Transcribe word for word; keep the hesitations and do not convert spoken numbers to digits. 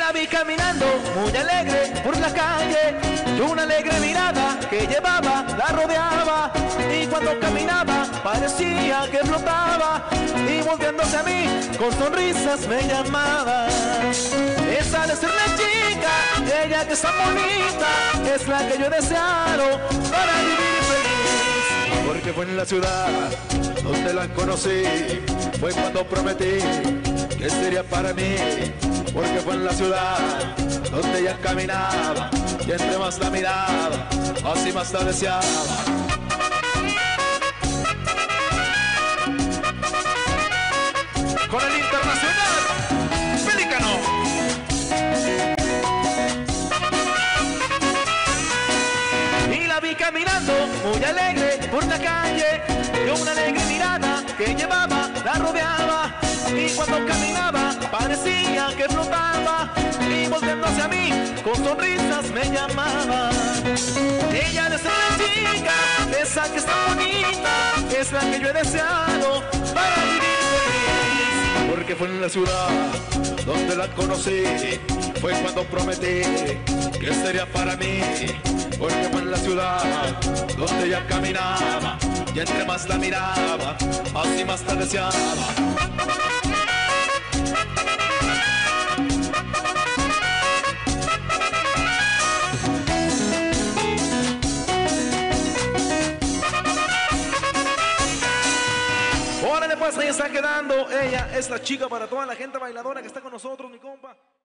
la vi caminando muy alegre por la calle, y una alegre mirada que llevaba la rodeaba, y cuando caminaba parecía que flotaba, y volviéndose a mí con sonrisas me llamaba. Esa de ser la chica, ella que es tan bonita, es la que yo he deseado para vivir feliz. Porque fue en la ciudad donde la conocí, fue cuando prometí que sería para mí. Porque fue en la ciudad donde ella caminaba, y entre más la miraba, así más la deseaba. Con el internacional Pelícano. Y la vi caminando muy alegre por la calle, y una alegre mirada que llevaba la rodeaba, y cuando caminaba parecía que flotaba, y volviéndose a mí con sonrisas me llamaba. Ella de ser la chica, esa que está bonita, es la que yo he deseado para vivir feliz. Porque fue en la ciudad donde la conocí, fue cuando prometí que sería para mí. Porque fue en la ciudad donde ella caminaba, y entre más la miraba, así más la deseaba. Órale pues, ahí está quedando. Ella es la chica para toda la gente bailadora que está con nosotros, mi compa.